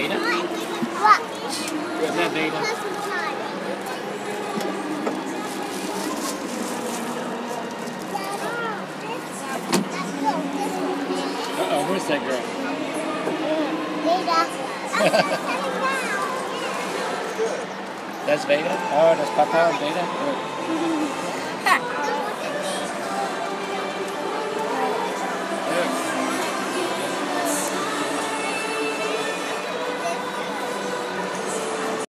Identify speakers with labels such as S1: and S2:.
S1: Veda?
S2: What?
S1: Is that Veda? Uh-oh, where's that girl?
S2: Veda.
S1: That's Veda? Oh, that's Papa and Veda?